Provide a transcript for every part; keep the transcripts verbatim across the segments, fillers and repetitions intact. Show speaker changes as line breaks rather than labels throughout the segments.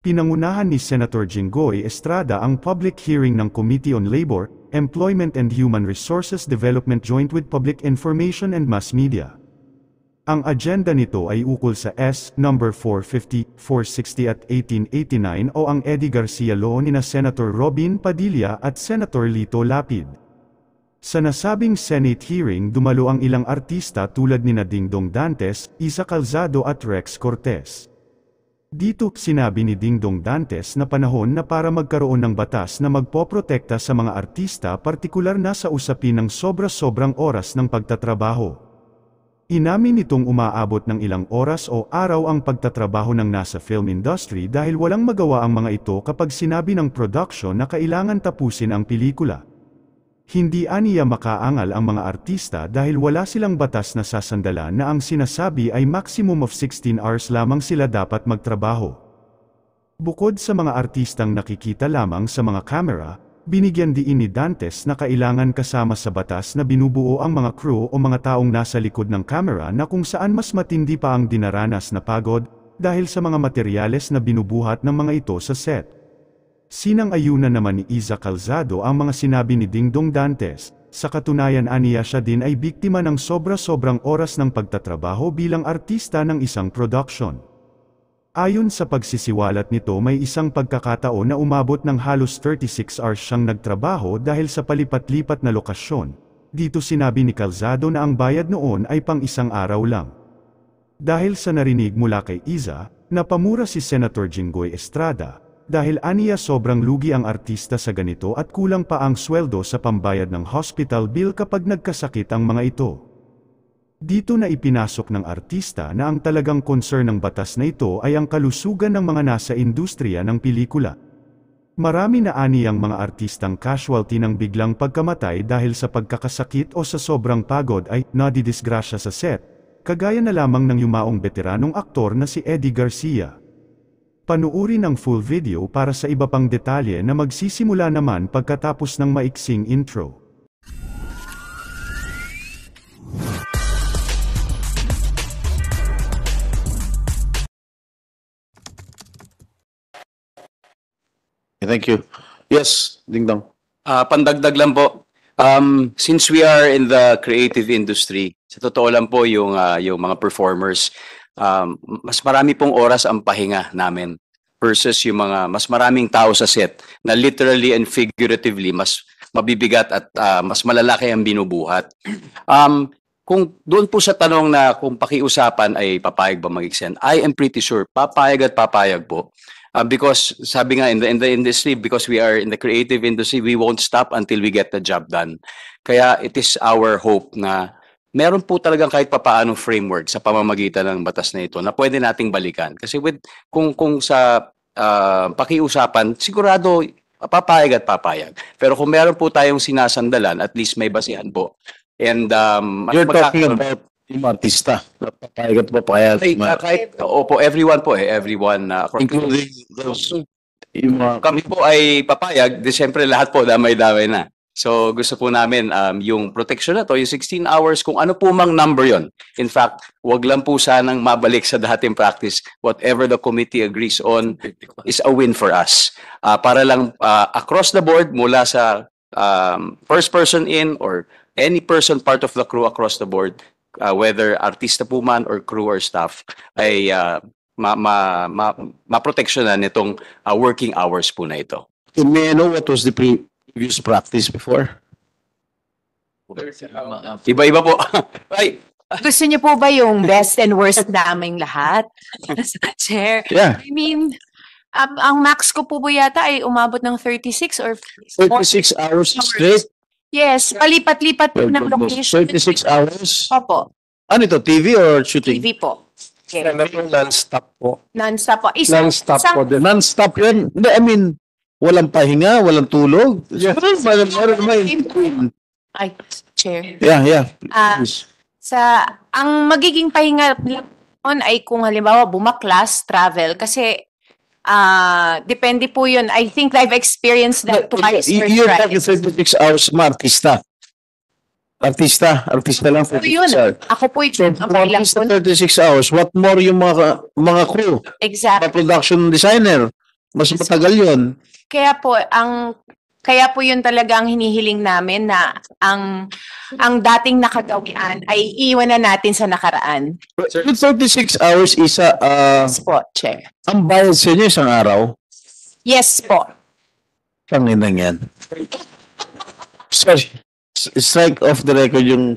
Pinangunahan ni Senator Jinggoy Estrada ang public hearing ng Committee on Labor, Employment and Human Resources Development joint with Public Information and Mass Media. Ang agenda nito ay ukol sa S. number four fifty, four sixty at eighteen eighty-nine o ang Eddie Garcia Law nina Senator Robin Padilla at Senator Lito Lapid. Sa nasabing Senate hearing dumalo ang ilang artista tulad nina Dingdong Dantes, Isa Calzado at Rex Cortez. Dito, sinabi ni Dingdong Dantes na panahon na para magkaroon ng batas na magpoprotekta sa mga artista partikular na sa usapin ng sobra-sobrang oras ng pagtatrabaho. Inamin nitong umaabot ng ilang oras o araw ang pagtatrabaho ng nasa film industry dahil walang magawa ang mga ito kapag sinabi ng production na kailangan tapusin ang pelikula. Hindi aniya makaangal ang mga artista dahil wala silang batas na sasandalan na ang sinasabi ay maximum of sixteen hours lamang sila dapat magtrabaho. Bukod sa mga artistang nakikita lamang sa mga kamera, binigyan diin ni Dantes na kailangan kasama sa batas na binubuo ang mga crew o mga taong nasa likod ng kamera na kung saan mas matindi pa ang dinaranas na pagod dahil sa mga materyales na binubuhat ng mga ito sa set. Sinang-ayunan naman ni Isa Calzado ang mga sinabi ni Dingdong Dantes, sa katunayan aniya siya din ay biktima ng sobra-sobrang oras ng pagtatrabaho bilang artista ng isang production. Ayon sa pagsisiwalat nito may isang pagkakataon na umabot ng halos thirty-six hours siyang nagtrabaho dahil sa palipat-lipat na lokasyon. Dito sinabi ni Calzado na ang bayad noon ay pang isang araw lang. Dahil sa narinig mula kay Isa, napamura si Senator Jinggoy Estrada, dahil aniya sobrang lugi ang artista sa ganito at kulang pa ang sweldo sa pambayad ng hospital bill kapag nagkasakit ang mga ito. Dito na ipinasok ng artista na ang talagang concern ng batas na ito ay ang kalusugan ng mga nasa industriya ng pelikula. Marami na aniyang mga artistang casualty ng biglang pagkamatay dahil sa pagkakasakit o sa sobrang pagod ay nadidisgrasya sa set, kagaya na lamang ng yumaong veteranong aktor na si Eddie Garcia. Panuuri ng full video para sa iba pang detalye na magsisimula naman pagkatapos ng maiksing intro.
Thank you. Yes, Dingdong.
Uh, pandagdag lang po. Um, since we are in the creative industry, sa totoo lang po yung, uh, yung mga performers, um, mas marami pong oras ang pahinga namin versus yung mga mas maraming tao sa set na literally and figuratively mas mabibigat at uh, mas malalaki ang binubuhat. Um, kung doon po sa tanong na kung pakiusapan ay papayag ba mag-extend, I am pretty sure papayag at papayag po. Uh, because sabi nga in the, in the industry, because we are in the creative industry, we won't stop until we get the job done. Kaya it is our hope na meron po talagang kahit papaanong framework sa pamamagitan ng batas na ito na pwede nating balikan. Kasi with, kung, kung sa uh, pakiusapan, sigurado papayag at papayag. Pero kung meron po tayong sinasandalan, at least may basihan po. And um,
you're talking about yung artista, papayag at papayag.
Ay, uh, kahit, opo, everyone po eh, everyone. Uh,
including those, yung mga...
Kami po ay papayag, di siyempre lahat po damay-damay na. So gusto po namin um, yung protection na to, yung sixteen hours, kung ano po mang number yon. In fact, wag lang po sanang mabalik sa dating practice. Whatever the committee agrees on is a win for us. Uh, para lang uh, across the board, mula sa um, first person in or any person part of the crew across the board, Uh, whether artista po man or crew or staff, ay uh, ma ma ma ma-protectionan nitong uh, working hours po na ito.
May I know what was the previous practice before?
Iba-iba po. Ay,
gusto niyo po ba yung best and worst naming lahat? Chair?
Yeah.
I mean, um, ang max ko po po yata ay umabot ng thirty-six or
thirty-six hours straight?
Yes, palipat-lipat po ng location.
thirty-six hours?
Opo.
Ano ito, T V or shooting?
T V po. Okay.
Non-stop po.
Non-stop po. Isa,
Non-stop
isang-
po din.
Non-stop yun? Hindi, I mean, walang pahinga, walang tulog?
Yes.
Meron, meron, meron.
Ay, Chair.
Yeah, yeah.
Ah,
Please.
sa, ang magiging pahinga on ay kung halimbawa bumaklas, travel, kasi ah depende po yun. I think I've experienced that twice
You-
or
You're
thrice.
talking thirty-six hours ma, artista. Artista, artista lang
So yun,
thirty-six hours.
ako po yun. Ang
Kung
bilang
artista
po.
thirty-six hours, what more yung mga mga crew, mga
Exactly.
production designer, Mas matagal yun.
Kaya po ang kaya po yun talaga ang hinihiling namin na ang ang dating nakagawian ay iwan na natin sa nakaraan.
Yung thirty-six hours, isa, ah,
Yes po, Chair.
ang bayad sa inyo isang araw.
Yes po.
Tanginang yan. Sorry. S- Strike off the record yung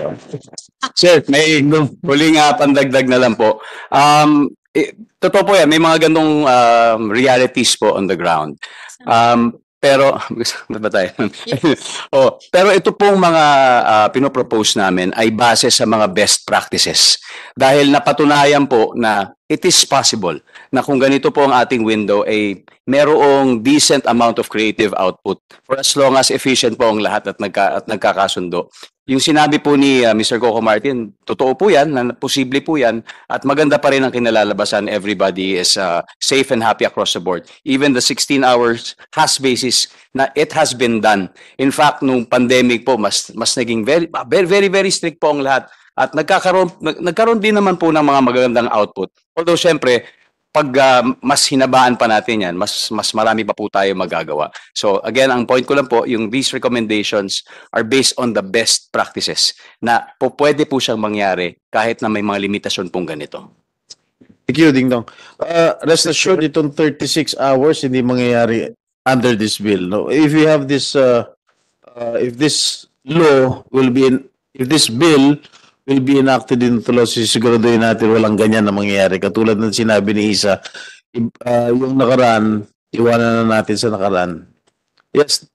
Sir, may huling uh, pandagdag na lang po. Um, eh, totoo po yan, may mga ganong um, realities po on the ground. Um, pero, ano ba tayo? oh, pero ito pong mga uh, pinopropose namin ay base sa mga best practices. Dahil napatunayan po na it is possible na kung ganito po ang ating window ay merong decent amount of creative output for as long as efficient po ang lahat at, nagka, at nagkakasundo. Yung sinabi po ni uh, Mister Coco Martin, totoo po yan, na posible po yan, at maganda pa rin ang kinalalabasan. Everybody is uh, safe and happy across the board. Even the sixteen hours has basis na it has been done. In fact, nung pandemic po, mas, mas naging very, very, very, very strict po ang lahat. At nagkakaroon, nag, nagkaroon din naman po ng mga magagandang output. Although, syempre, pag uh, mas hinabaan pa natin yan, mas mas marami pa po tayo magagawa. So again, ang point ko lang po, yung these recommendations are based on the best practices na po pwede po siyang mangyari kahit na may mga limitasyon pong ganito.
Thank you, Ding Dong. Uh, rest assured, itong thirty-six hours hindi mangyayari under this bill. No? If you have this, uh, uh, if this law will be, in, if this bill will be enacted into law, sisiguraduhin natin walang ganyan na mangyayari. Katulad ng sinabi ni Isa, uh, yung nakaraan, iwanan na natin sa nakaraan. Yes.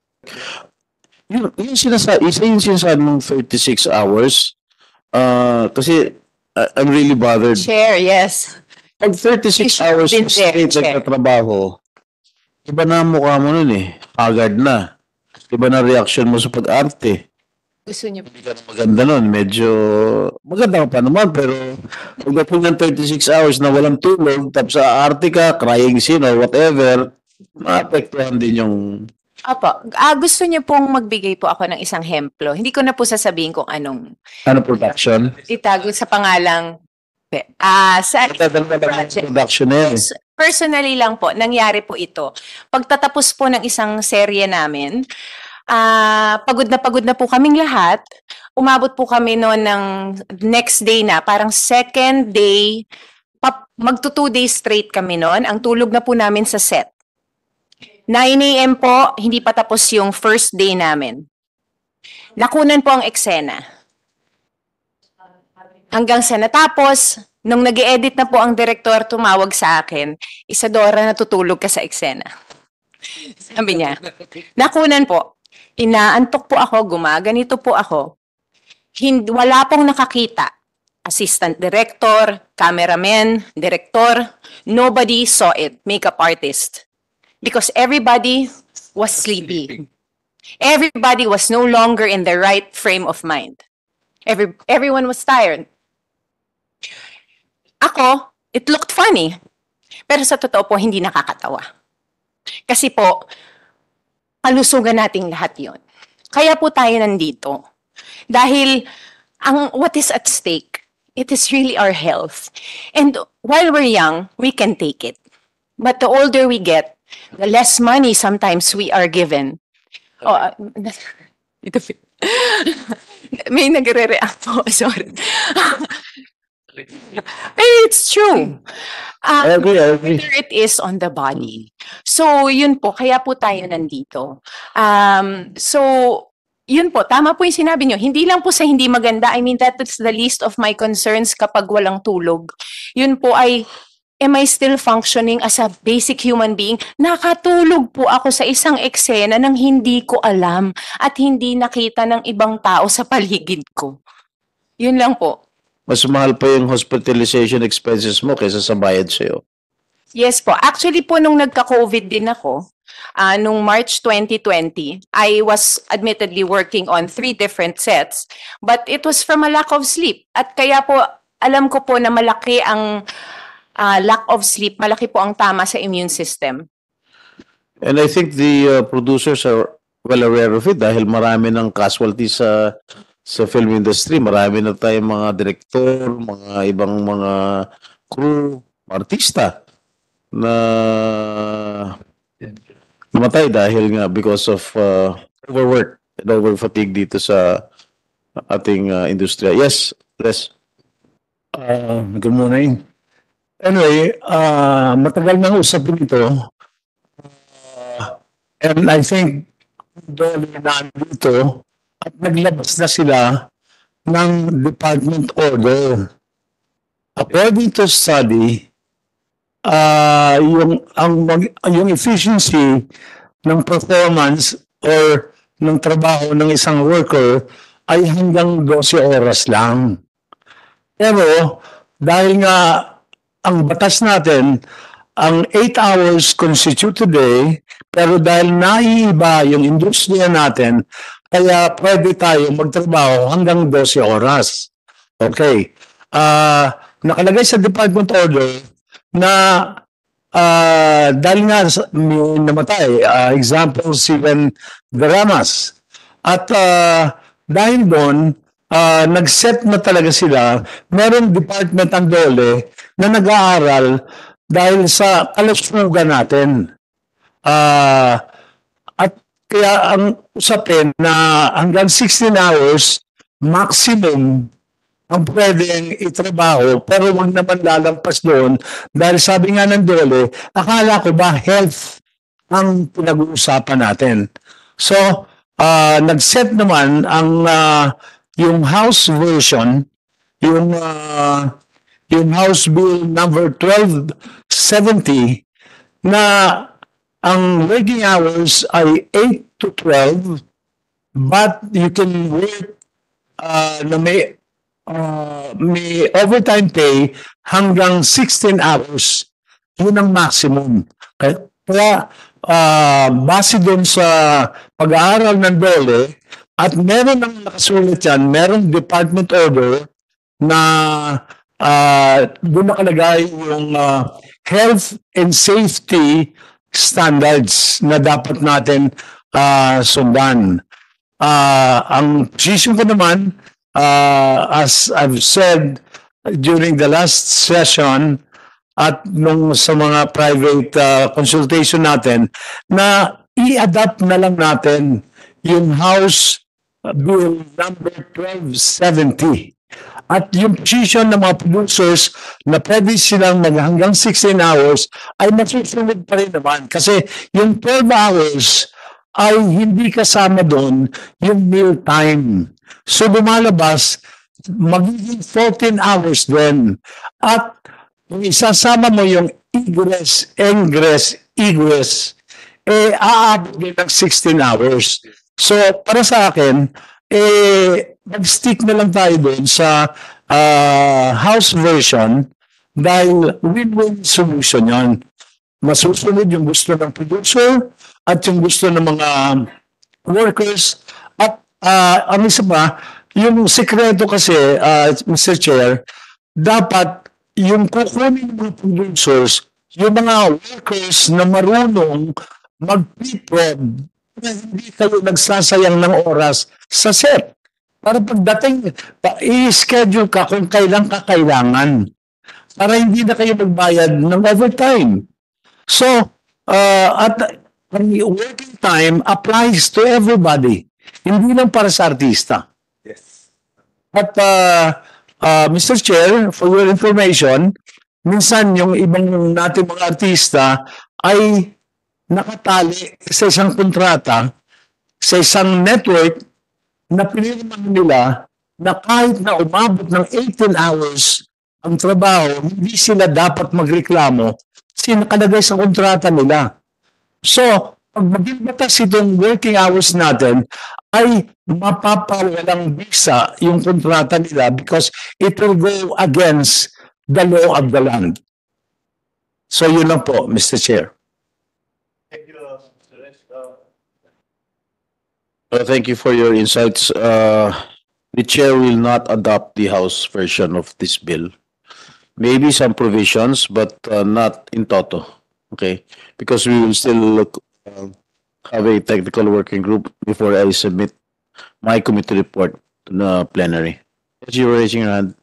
Yung, yung sinasabi, Isa yung sinasabi ng thirty-six hours, uh, kasi uh, I'm really bothered.
Chair, yes.
Pag thirty-six
You should
hours
have been there,
straight
Chair.
nagtatrabaho, iba na ang mukha mo nun eh. Haggard na. Iba na reaction mo sa pag-arte.
Gusto niyo
Hindi ka na maganda nun. Medyo maganda ka pa naman. Pero pagdating ng thirty-six hours na walang tulog, tapos sa arte ka, crying scene or whatever, maapektuhan din yung...
Apo, ah, gusto niyo pong magbigay po ako ng isang hemplo. Hindi ko na po sasabihin kung anong
Ano production?
itago sa pangalang ah sa
Matadal na lang yung production na yan eh.
personally lang po, nangyari po ito. Pagtatapos po ng isang serye namin, ah pagod na pagod na po kaming lahat. Umabot po kami noon ng next day na, parang second day, pap, magto two days straight kami noon. Ang tulog na po namin sa set. nine a m po, hindi pa tapos yung first day namin. Nakunan po ang eksena. Hanggang sa natapos, nung nag-edit na po ang direktor, tumawag sa akin, Isadora, natutulog ka sa eksena. Sabi niya, nakunan po, inaantok po ako, gumaganito po ako, Hind, wala pong nakakita. Assistant director, cameraman, director, nobody saw it, makeup artist. Because everybody was sleepy. Everybody was no longer in the right frame of mind. Every, everyone was tired. Ako, it looked funny. Pero sa totoo po, hindi nakakatawa. Kasi po, kalusugan nating lahat yon. Kaya po tayo nandito. Dahil, ang what is at stake, it is really our health. And while we're young, we can take it. But the older we get, the less money sometimes we are given. Oh, uh, ito, may nagre-react po, sorry. Pero it's true. Uh,
I agree, I agree.
Whether it is on the body. So, yun po, kaya po tayo nandito. Um, so, yun po, tama po yung sinabi nyo. Hindi lang po sa hindi maganda. I mean, that is the least of my concerns kapag walang tulog. Yun po ay, am I still functioning as a basic human being? Nakatulog po ako sa isang eksena nang hindi ko alam at hindi nakita ng ibang tao sa paligid ko. Yun lang po.
Mas mahal pa yung hospitalization expenses mo kaysa sa bayad sa'yo.
Yes po. Actually po, nung nagka-COVID din ako, uh, nung March twenty twenty, I was admittedly working on three different sets, but it was from a lack of sleep. At kaya po, alam ko po na malaki ang uh, lack of sleep, malaki po ang tama sa immune system.
And I think the uh, producers are well aware of it dahil marami ng casualties sa sa film industry. Marami na tayong mga direktor, mga ibang mga crew, artista na namatay dahil nga because of uh, overwork and over fatigue dito sa ating uh, industriya. Yes, Les.
Uh, good morning. Anyway, uh, matagal nang usapin ito. Uh, and I think doon na dito at naglabas na sila ng department order. According to study, uh, yung, ang, yung efficiency ng performance or ng trabaho ng isang worker ay hanggang twelve oras lang. Pero dahil nga ang batas natin, ang eight hours constitute today, pero dahil naiiba yung industriya natin, kaya pwede tayo magtrabaho hanggang twelve oras. Okay. Uh, nakalagay sa department order na uh, dahil nga may namatay, uh, example, Steven Daramas. At uh, dahil doon, uh, nag-set na talaga sila, merong department ang dole na nag-aaral dahil sa kalusugan natin. Uh, at kaya ang usapin na hanggang sixteen hours maximum ang pwedeng itrabaho, pero wag naman lalampas doon dahil sabi nga ng dole, akala ko ba health ang pinag-uusapan natin. So, uh, nag-set naman ang uh, yung House version, yung uh, yung House Bill number twelve seventy na ang working hours ay eight to twelve, but you can work uh, na may uh, may overtime pay hanggang sixteen hours. Yun ang maximum. Kaya, kaya uh, base doon sa pag-aaral ng dole, at meron ng nakasulat yan, merong department order na uh, doon nakalagay yung uh, health and safety standards na dapat natin uh, sundan. Uh, ang position ko naman, uh, as I've said during the last session at nung sa mga private uh, consultation natin, na i-adapt na lang natin yung House Bill number twelve seventy. At yung position ng mga producers na pwede silang mag hanggang sixteen hours ay masusunod pa rin naman. Kasi yung twelve hours ay hindi kasama doon yung meal time. So lumalabas, magiging fourteen hours din. At kung isasama mo yung egress, ingress, egress, eh aabot din ng sixteen hours. So para sa akin, eh, mag-stick na lang tayo doon sa uh, House version dahil win-win solution yon. Masusunod yung gusto ng producer at yung gusto ng mga workers. At uh, ang isa pa, yung sekreto kasi, uh, Mister Chair, dapat yung kukunin ng mga producers, yung mga workers na marunong mag-pre-prod, na hindi kayo nagsasayang ng oras sa set. Para pagdating, i-schedule ka kung kailan ka kailangan. Para hindi na kayo magbayad ng overtime. So, uh, at ang working time applies to everybody. Hindi lang para sa artista. Yes. At uh, uh, Mister Chair, for your information, minsan yung ibang nating mga artista ay nakatali sa isang kontrata, sa isang network na pinirmahan nila na kahit na umabot ng eighteen hours ang trabaho, hindi sila dapat magreklamo kasi nakalagay sa kontrata nila. So, pag maging batas itong working hours natin, ay mapapawalang bisa yung kontrata nila because it will go against the law of the land. So, yun lang po, Mister Chair.
Uh, thank you for your insights. Uh, the chair will not adopt the House version of this bill. Maybe some provisions, but uh, not in toto. Okay, because we will still look, uh, have a technical working group before I submit my committee report to the plenary. As you were raising your hand.